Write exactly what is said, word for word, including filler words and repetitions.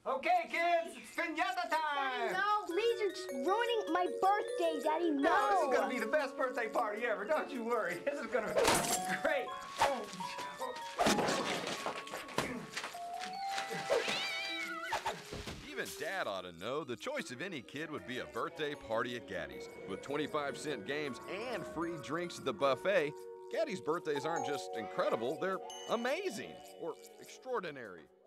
Okay, kids, it's pinata time! No, please, you're just ruining my birthday, Daddy. No! No, this is gonna be the best birthday party ever. Don't you worry. This is gonna be great. Even Dad ought to know the choice of any kid would be a birthday party at Gatti's. With twenty-five cent games and free drinks at the buffet, Gatti's birthdays aren't just incredible, they're amazing or extraordinary.